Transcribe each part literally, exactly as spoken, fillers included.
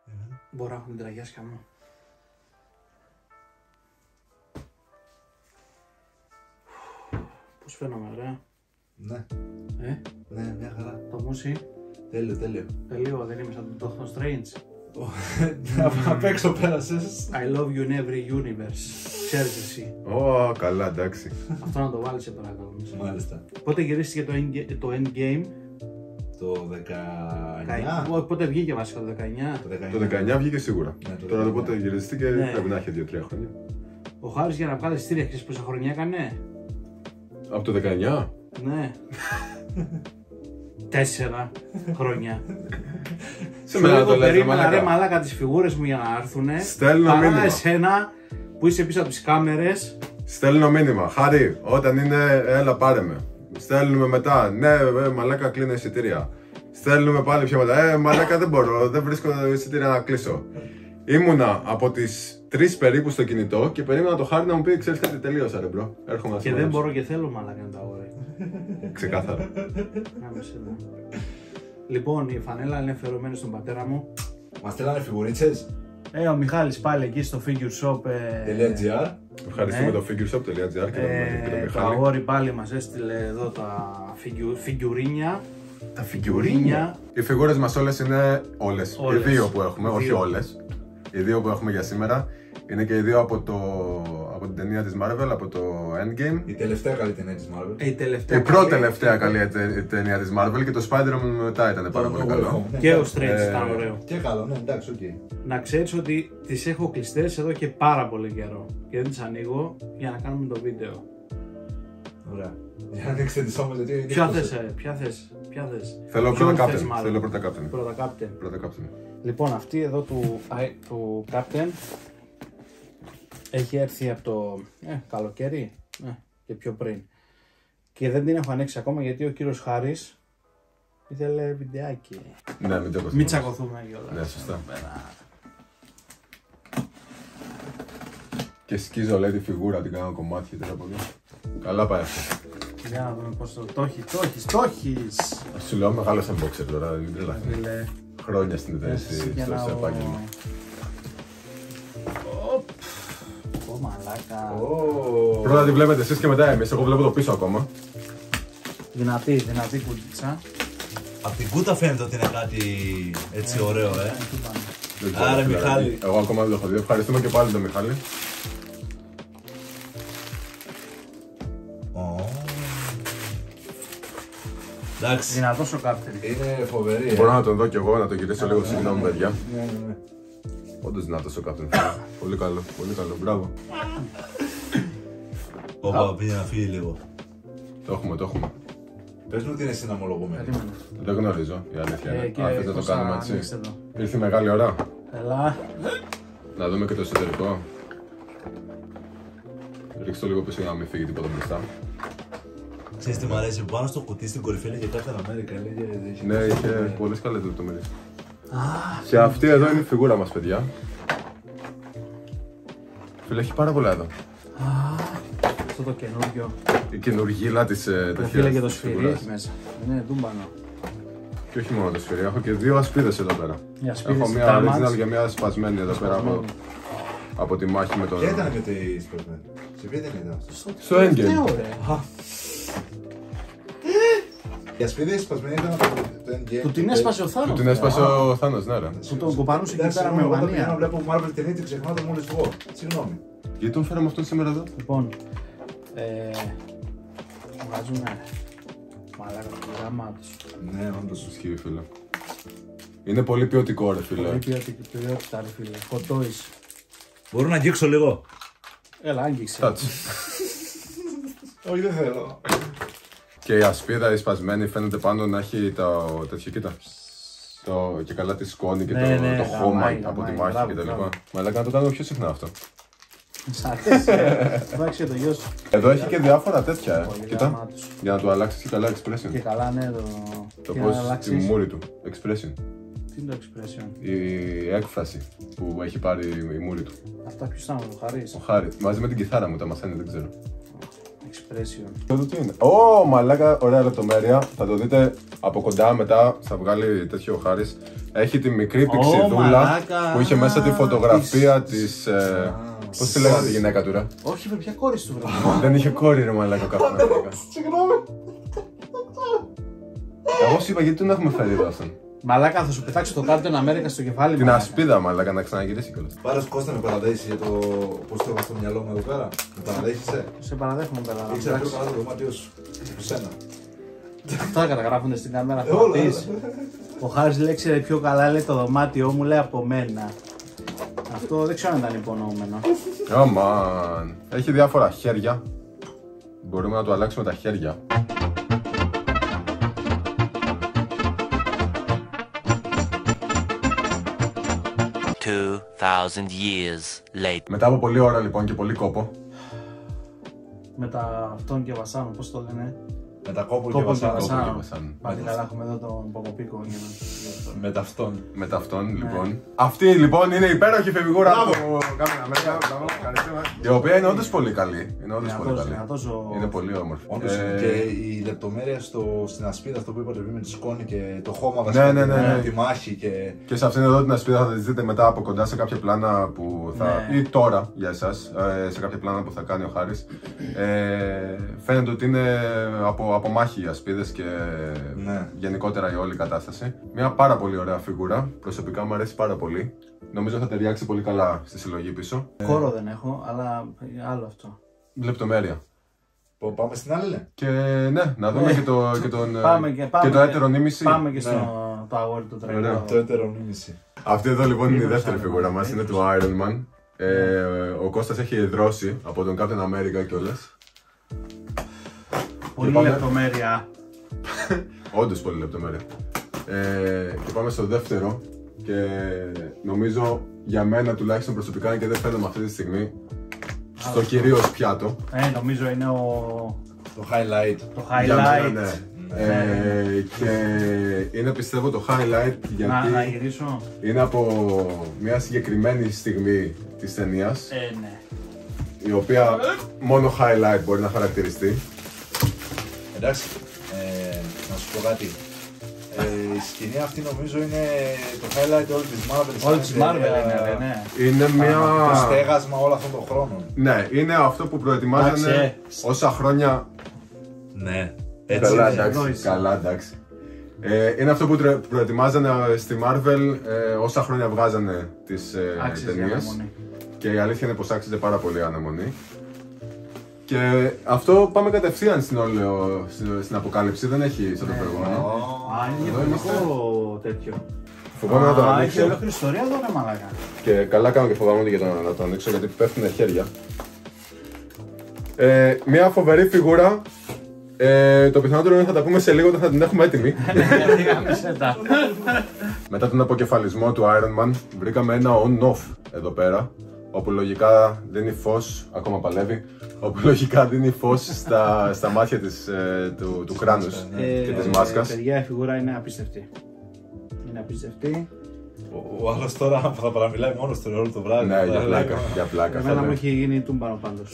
Μπορώ να έχω την τραγιάσκα μου. Πώς φαίνομαι, ωραία. Ναι. Ε, Ναι, μια χαρά. το μουσι. Τέλειο, τέλειο. Τελείω, δεν είμαι σαν τον Doctor Strange. Απ' έξω πέρασες. I love you in every universe. Ξέρεις εσύ. Ω, καλά, εντάξει. Αυτό να το βάλεις σε παρακαλώ. Μάλιστα. Πότε γυρίστηκε το, endga- το Endgame. Το δεκαεννιά. Κα- Πότε βγήκε βασικά το δεκαεννιά. Το δεκαεννιά βγήκε σίγουρα. Ναι, το Τώρα το δεκαεννιά. πότε γυριστήκε Ναι. πρέπει να έχει δύο τρία χρόνια. Ο Χάρης για να βγάλει εισιτήρια, ξέρεις πόσα χρονιά έκανε. Από το δεκαεννιά. Ναι. Τέσσερα χρόνια. Σε μένα το λέτε, περίμενα ρε μαλάκα. μαλάκα τις φιγούρες μου για να έρθουνε. Στέλνω Παρά μήνυμα. εσένα που είσαι πίσω από τις κάμερες. Στέλνω μήνυμα. Χάρη, όταν είναι, έλα πάρε με. Στέλνουμε μετά. Ναι, ε, μαλάκα, κλείνω εισιτήρια. Στέλνουμε πάλι πιο μετά. Ε, μαλάκα, δεν μπορώ, δεν βρίσκω εισιτήρια να κλείσω. Ήμουνα από τις τρεις περίπου στο κινητό και περίμενα το Χάρη να μου πει: ξέρεις κάτι, τελείωσα ρε μπρο. Έρχομαι να Και σε δεν μαζέψω». μπορώ και θέλω μαλάκα να τα αγορέ. Ξεκάθαρα. Λοιπόν, η φανέλα είναι αφιερωμένη στον πατέρα μου. Μας στέλνανε φιγουρίτσες. Ε, ο Μιχάλης πάλι εκεί στο figure shop. Ε, .gr. Ευχαριστούμε Ναι. το figureshop.gr και τον, και τον ε, το Μιχάλη. αγόρι πάλι μας έστειλε εδώ τα φιγιου, φιγιουρίνια. Τα φιγουρίνια. Οι φιγούρες μας όλες είναι όλες. Όλες. Οι δύο που έχουμε, Οι όχι δύο. όλες. Οι δύο που έχουμε για σήμερα είναι και οι δύο από, το, από την ταινία της Marvel, από το Endgame. Η τελευταία καλή ταινία της Marvel. Ε, η τελευταία. Η πρώτη τελευταία καλή τε- ταινία της Marvel και το Spider-Man μετά ήταν πάρα πολύ καλό. Και ο Strange Ε, ήταν ωραίο. Και καλό, ναι, εντάξει, οκ. Να ξέρεις ότι τις έχω κλειστές εδώ και πάρα πολύ καιρό. Και δεν τις ανοίγω για να κάνουμε το βίντεο. Ωραία. Για να ανοίξετε τις όμορφες, γιατί είναι Ποια δύσκολο. θες, ε, ποια θες, ποια θες. Θέλω Ποιον πρώτα θες, Captain. μάλλον. Θέλω πρώτα Captain. Πρώτα Captain. Πρώτα Captain. Λοιπόν, αυτή εδώ του, α, του Captain έχει έρθει από το ε, καλοκαίρι ε, και πιο πριν. Και δεν την έχω ανοίξει ακόμα γιατί ο κύριος Χάρης ήθελε βιντεάκι. Ναι, μην το Μην κοστίσει. τσακωθούμε κιόλας. Ναι, σωστά. Πέρα. Και σκίζω λέει τη φιγούρα, την κάνω κομμάτια τώρα από εδώ. Καλά πάει αυτό. Για να δούμε πώς το... Το έχεις, το έχεις, το έχεις! Ας σου λέω μεγάλος unboxer τώρα, μην τρελαθεί. Φίλε. Χρόνια στην Εσύ θέση, για στο να- στο επάγγελμα. Οπ. Ω μαλάκα. Ω. Πρώτα τη βλέπετε εσείς και μετά εμείς, εγώ βλέπω το πίσω ακόμα. Δυνατή, δυνατή κουτίτσα. Απ' την κούτα φαίνεται ότι είναι κάτι έτσι ωραίο, ε. Εκεί πάνω. Δεν ξέρω, Άρα, δηλαδή. Μιχάλη. Εγώ ακόμα δεν το έχω δει. Ευχαριστούμε και πάλι τον Μιχάλη. Ω. Εντάξει, Δυνατός ο Captain. είναι φοβερή, ε. Μπορώ να τον δω κι εγώ, να τον γυρίσω λίγο, συγγνώμη παιδιά. Ναι, ναι, ναι. Όντως δυνατός ο Captain. Πολύ καλό, πολύ καλό, μπράβο. Όπα, πήγε να φύγει λίγο. Το έχουμε, το έχουμε. Πες μου ότι είναι συναμολογούμενη. Περίμενε. Δεν γνωρίζω, η αλήθεια Ε, είναι. κύριε, Α, θες να το πώς θα κάνουμε έτσι. ανοίξετε εδώ. Ήρθε η μεγάλη ώρα. Έλα. Να δούμε και το εσωτερικό. Ρίξτε το λίγο πίσω για να μην φύγει τίποτα μπροστά. Ξέρεις τι μ' αρέσει, που πάνω στο κουτί στην κορυφή λέγε Captain America, λέγε... Ναι, είχε πολλές καλές λεπτομέρειες. Και αυτή εδώ είναι η φιγούρα μας, παιδιά. Φίλε, έχει πάρα πολλά εδώ. Αυτό το καινούργιο. Η καινουργίλα της ε, Το τέτοιας φίλε και το της σφυρί φιγούρας. έχει μέσα. Είναι ντούμπανο. Και όχι μόνο το σφυρί, έχω και δύο ασπίδες εδώ πέρα. Οι ασπίδες Έχω μία Damage. original και μία σπασμένη εδώ πέρα από, από τη μάχη με τον... Ποια ήταν με τη σπασμένη. Σε ποια ταινία ήταν αυτό. Στο Endgame. Ναι, ωραία. Η ασπίδα σπασμένη ήταν από το Endgame. Του την έσπασε ο Θάνος. Του την έσπασε ο Θάνος, ναι ρε. Που τον κοπανούσε εκεί Εντάξει, πέρα με εγώ όταν πηγαίνω να μανία. βλέπω Marvel ταινία την ξεχνάω το μόλις βγω. Συγγνώμη. Γιατί τον φέραμε αυτόν σήμερα εδώ. Λοιπόν, ε, βγάζουμε μαλάκα το γράμμα τους. Ναι, όντως. Ισχύει, φίλε. Είναι πολύ ποιοτικό, ρε φίλε. Πολύ ποιότητα ρε φίλε. Hot toys. Μπορώ να αγγίξω λίγο. Έλα, άγγιξε. Κάτσε. Όχι, δεν θέλω. Και η ασπίδα η σπασμένη φαίνεται πάνω να έχει το τέτοιο, κοίτα. Το, και καλά τη σκόνη και Ναι, το, ναι, το χώμα γαμάει, από τη γαμάει, μάχη μπράβο, και τα λοιπά. μπράβο. Μαλάκα να το κάνουμε πιο συχνά αυτό. Σ' αρέσει, ε. Εντάξει το γιο σου. Εδώ έχει και διάφορα τέτοια, ε. Πολύ Κοίτα. γράμμα τους. Για να του αλλάξει και καλά Και expression. καλά ναι το... Το τι να πώς, τη αλλάξεις. μούρη του. Expression. Τι είναι το expression. Η έκφραση που έχει πάρει η μούρη του. Αυτά ποιος ήταν ο Χαρίς. Ο Χάρη. Μαζί με την κιθάρα μου τα μαθαίνει, δεν ξέρω. expression. Εδώ τι είναι. Ω, μαλάκα, ωραία λεπτομέρεια. Θα το δείτε από κοντά μετά. Θα βγάλει τέτοιο ο Χάρης. Έχει τη μικρή πηξιδούλα που είχε μέσα τη φωτογραφία της. Ε, πώς τη λέγανε τη γυναίκα του, ρε. Όχι, με ποια κόρη του βρε. Δεν είχε κόρη, ρε μαλάκα, ο Captain America. Συγγνώμη. Εγώ σου είπα γιατί τον έχουμε φέρει εδώ αυτόν. Μαλάκα, θα σου πετάξω το Captain America στο κεφάλι. Την μαλάκα. ασπίδα, μαλάκα, να ξαναγυρίσει κιόλας. Πάρε Κώστα, με παραδέχεσαι για το πώς το έχω στο μυαλό μου εδώ πέρα. Με παραδέχεσαι. Σε παραδέχομαι, πέρα. Ήξερα πιο καλά το δωμάτιό σου. Σένα. Αυτά καταγράφονται στην κάμερα. Ε, όλα, Θα δεις. Ο Χάρης λέει ξέρει πιο καλά, λέει το δωμάτιό μου, λέει από μένα. Αυτό δεν ξέρω αν ήταν υπονοούμενο. Oh man. Έχει διάφορα χέρια. Μπορούμε να το αλλάξουμε τα χέρια. two thousand years later. Μετά από πολλή ώρα λοιπόν και πολύ κόπο. Με τα αυτόν και βασάνο, πώς το λένε. Με τα κόπο και Κόπο και βασάνο. βασάνο. βασάνο. Πάλι καλά, έχουμε εδώ τον Ποκοπίκο για να. Με ταυτόν. Με ταυτόν λοιπόν. Αυτή λοιπόν είναι η υπέροχη φιγούρα του Captain America. Ευχαριστούμε. Η οποία είναι όντως πολύ καλή. Είναι όντως πολύ καλή. Είναι πολύ όμορφη. Όντως Ε, και η λεπτομέρεια στο, στην ασπίδα, αυτό που είπατε πριν με τη σκόνη και το χώμα Ναι, βασικά, ναι, ναι, ναι. τη μάχη και... Και σε αυτήν εδώ την ασπίδα θα τη δείτε μετά από κοντά σε κάποια πλάνα που θα. Ναι. Ή τώρα για εσάς, ε, σε κάποια πλάνα που θα κάνει ο Χάρης. Ε, φαίνεται ότι είναι από, από μάχη οι ασπίδες και Ναι. γενικότερα η όλη κατάσταση. Μια πάρα πολύ ωραία φιγούρα. Προσωπικά μου αρέσει πάρα πολύ. Νομίζω θα ταιριάξει πολύ καλά στη συλλογή πίσω. Κόρο δεν έχω, αλλά άλλο αυτό. Λεπτομέρεια. Πω, πάμε στην άλλη, λέει. Και ναι, να δούμε Ναι. και το, και τον, Πάμε και, πάμε και το έτερο νήμιση. Πάμε και Ναι. στο το αγόρι του Ωραία. τραγικού. Το έτερο νήμιση. Αυτή εδώ λοιπόν είναι η Είναι δεύτερη σαν- φιγούρα μας, είναι του Iron Man. Ε, ο Κώστας έχει δρώσει από τον Captain America κιόλας. Πολύ πάμε. λεπτομέρεια. Όντως πολύ λεπτομέρεια. Ε, και πάμε στο δεύτερο. Και νομίζω για μένα τουλάχιστον προσωπικά είναι και δεν φαίνομαι αυτή τη στιγμή στο κυρίως πιάτο. Ε, νομίζω είναι ο... Το highlight. το Για μένα, highlight. ναι. Ε, και είναι πιστεύω το highlight γιατί Να, να γυρίσω. είναι από μια συγκεκριμένη στιγμή της ταινίας, Ε, ναι. η οποία μόνο highlight μπορεί να χαρακτηριστεί. Εντάξει, ε, να σου πω κάτι. Ε, η σκηνή αυτή νομίζω είναι το highlight όλη της Marvel. Όλη της Marvel είναι, ναι. Είναι μια... Το στέγασμα όλων αυτών των χρόνων. Ναι, είναι αυτό που προετοιμάζανε Εντάξει, όσα χρόνια... Ναι. Καλά, είναι. εντάξει, Εδώ είσαι. καλά, εντάξει. Ε, είναι αυτό που τρε- προετοιμάζανε στη Marvel ε, όσα χρόνια βγάζανε τις ε, Άξιζε η ταινίες. αναμονή. Και η αλήθεια είναι πως άξιζε πάρα πολύ η αναμονή. Και αυτό πάμε κατευθείαν στην, όλο, στην, στην αποκάλυψη, δεν έχει σαν το προηγούμενο. Α, είναι Εδώ διαφορετικό τέτοιο. Φοβάμαι να το Α, έχει ανοίξω. ολόκληρη ιστορία εδώ, ρε μαλάκα. Και καλά κάνω και φοβάμαι για το, να το ανοίξω γιατί πέφτουν χέρια. Ε, μια φοβερή φιγούρα. Ε, το πιθανότερο είναι θα τα πούμε σε λίγο όταν θα την έχουμε έτοιμη. Γιατί γάμισε τα. Μετά τον αποκεφαλισμό του Iron Man, βρήκαμε ένα on-off εδώ πέρα. Όπου λογικά δίνει φως, ακόμα παλεύει. Όπου λογικά δίνει φως στα, στα μάτια της, ε, του, του κράνους και της μάσκας. Παιδιά, η φιγούρα είναι απίστευτη. Είναι απίστευτη. Ο, ο άλλος τώρα θα παραμιλάει μόνος του όλο το βράδυ. Ναι, για Θα πλάκα, λέει, για πλάκα. Εμένα θα μου λέω. έχει γίνει τούμπανο πάντως.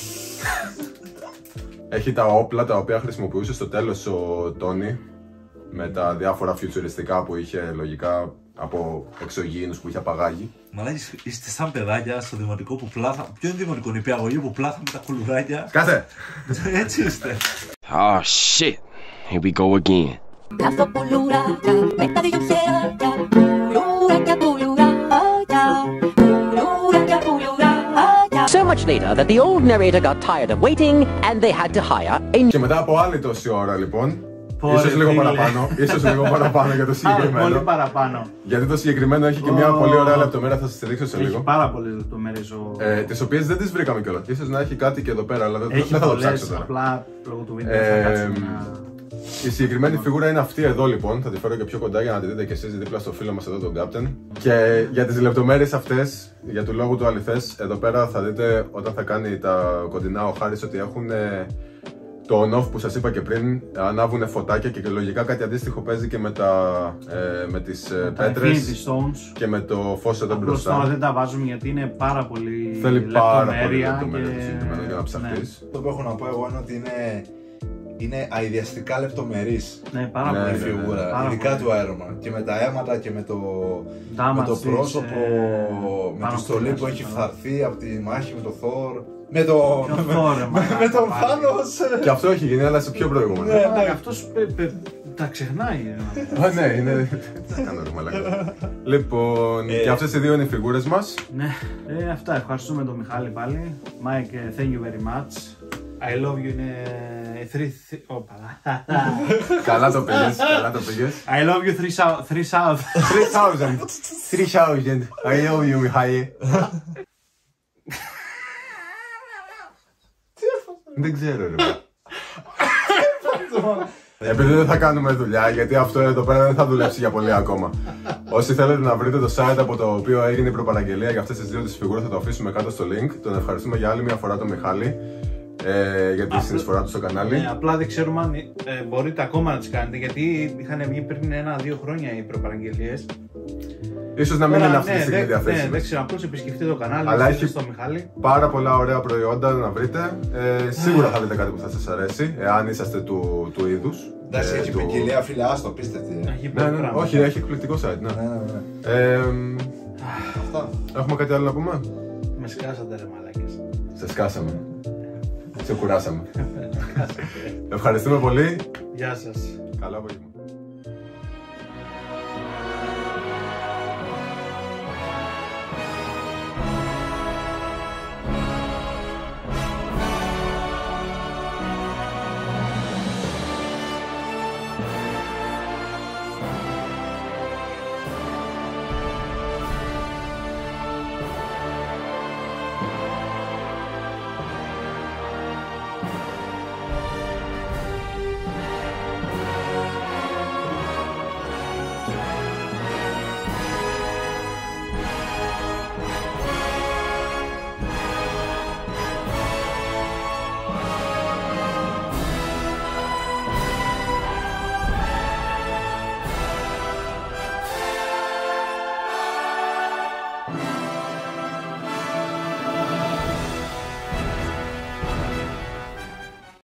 Έχει τα όπλα τα οποία χρησιμοποιούσε στο τέλος ο Τόνι με τα διάφορα φιουτσουριστικά που είχε λογικά από εξωγήινους που είχε απαγάγει. Μαλάκα, είστε σαν παιδάκια στο δημοτικό που πλάθα. Ποιο είναι δημοτικό, νηπιαγωγείο που πλάθαμε τα κουλουράκια. Κάθε! Έτσι είστε. Oh shit. Here we go again. Πλάθω πουλουράκια, με τα δυο χέρια. Πουλουράκια, πουλουράκια, πουλουράκια, πουλουράκια. So much later that the old narrator got tired of waiting and they had to hire a Και μετά από άλλη τόση ώρα λοιπόν, Πόρε, ίσως λίγο φίλε. παραπάνω, ίσως λίγο παραπάνω για το Άρα, πολύ συγκεκριμένο. παραπάνω. Γιατί το συγκεκριμένο έχει και μια Ω. πολύ ωραία λεπτομέρεια, θα σας τη δείξω σε Έχει λίγο. πάρα πολλές λεπτομέρειες ο... Ε, τις οποίες δεν τις βρήκαμε κιόλας. Ίσως να έχει κάτι και εδώ πέρα, αλλά δεν, Έχει δεν θα το ψάξω πολλές, τώρα. απλά λόγω του βίντεο Ε, θα κάτσω να... Η συγκεκριμένη φιγούρα είναι αυτή εδώ λοιπόν, θα τη φέρω και πιο κοντά για να τη δείτε και εσείς δίπλα στο φίλο μας εδώ τον Captain. Και για τις λεπτομέρειες αυτές, για του λόγου του αληθές, εδώ πέρα θα δείτε όταν θα κάνει τα κοντινά ο Χάρης ότι έχουν ε, το on-off που σας είπα και πριν, ανάβουν φωτάκια και λογικά κάτι αντίστοιχο παίζει και με, τα, ε, με τις με πέτρες και με το φως εδώ μπροστά. Τώρα δεν τα βάζουμε γιατί είναι πάρα πολύ Θέλει πάρα πολύ λεπτομέρεια λεπτομέρεια και... το συγκεκριμένο για να ψαχτείς. Αυτό που έχω να πω εγώ είναι ότι είναι, είναι αειδιαστικά λεπτομερής Ναι, πάρα Ναι, πολύ. η φιγούρα, πάρα ειδικά πολύ. του Iron Man. Και με τα αίματα και με το, Damage με το της, πρόσωπο, ε, με πάνω τη στολή στο που έχει μέσο. φθαρθεί από τη μάχη με το Thor. Με το. Ποιο Thor, ρε, με, μαλάκα, με τον πάλι. Thanos. Και αυτό έχει γίνει, αλλά σε πιο προηγούμενο. Ναι, ναι. Αλλά αυτός πε- πε- τα ξεχνάει. ε. Α, ναι, είναι. Τι θα κάνω, ρε μαλάκα. Λοιπόν, Ε. και αυτές οι δύο είναι οι φιγούρες μας. Ναι, ε, αυτά. Ευχαριστούμε τον Μιχάλη πάλι. Mike, ε, thank you very much. I love you είναι three... Όπα. Καλά το πήγες, καλά το πήγες. I love you three south. Three south. three thousand. three thousand. I love you, Μιχάλη. Δεν ξέρω, ρε. Επειδή δεν θα κάνουμε δουλειά, γιατί αυτό εδώ πέρα δεν θα δουλέψει για πολύ ακόμα. Όσοι θέλετε να βρείτε το site από το οποίο έγινε η προπαραγγελία για αυτές τις δύο τις φιγούρες, θα το αφήσουμε κάτω στο link. Τον ευχαριστούμε για άλλη μια φορά τον Μιχάλη ε, για τη συνεισφορά του στο κανάλι. Ναι, απλά δεν ξέρουμε αν ε, μπορείτε ακόμα να τις κάνετε γιατί είχαν βγει πριν ένα-δύο χρόνια οι προπαραγγελίες. Ίσως να μην είναι αυτή τη ναι, στιγμή δεν- ναι, διαθέσιμη. δεν ξέρω, απλώς επισκεφτείτε το κανάλι. Αλλά στείλτε έχει- στο Μιχάλη. Πάρα πολλά ωραία προϊόντα να βρείτε. Ε, σίγουρα θα βρείτε κάτι που θα σας αρέσει, εάν είσαστε του, του είδους. Εντάξει, ε, έχει του- ποικιλία, φίλε, άστο, πίστευτη. ε. Έχει Ναι, πολύ ναι, πράγμα. όχι, έχει εκπληκτικό site, ναι. Ναι, ναι, ναι. Ε, Αυτά. έχουμε κάτι άλλο να πούμε? Με σκάσατε ρε μαλάκες. Σε σκάσαμε. Σε κουράσαμε. Ευχαριστούμε πολύ. Γεια σας. Καλό απόγευμα.